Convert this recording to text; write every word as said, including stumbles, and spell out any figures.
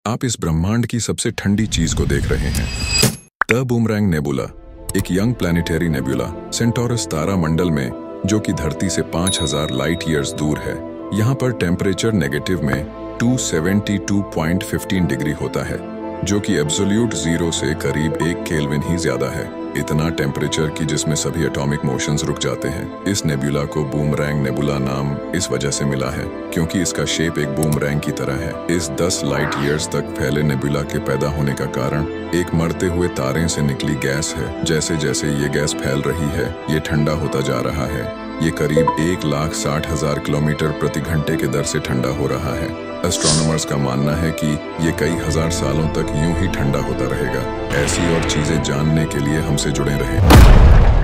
आप इस ब्रह्मांड की सबसे ठंडी चीज को देख रहे हैं। द बूमरैंग नेबुला, एक यंग प्लैनेटरी नेबुला सेंटोरस तारा मंडल में, जो कि धरती से पाँच हज़ार लाइट ईयर्स दूर है। यहाँ पर टेम्परेचर नेगेटिव में दो सौ बहत्तर पॉइंट एक पाँच डिग्री होता है, जो कि एब्सोल्यूट जीरो से करीब एक केल्विन ही ज्यादा है। इतना टेम्परेचर कि जिसमें सभी एटॉमिक मोशंस रुक जाते हैं। इस नेबुला को बूमरैंग नेबुला नाम इस वजह से मिला है क्योंकि इसका शेप एक बूमरैंग की तरह है। इस दस लाइट ईयर्स तक फैले नेबुला के पैदा होने का कारण एक मरते हुए तारे से निकली गैस है। जैसे जैसे ये गैस फैल रही है, ये ठंडा होता जा रहा है। ये करीब एक लाख साठ हजार किलोमीटर प्रति घंटे के दर से ठंडा हो रहा है। एस्ट्रोनॉमर्स का मानना है कि ये कई हजार सालों तक यूं ही ठंडा होता रहेगा। ऐसी और चीजें जानने के लिए हमसे जुड़े रहें।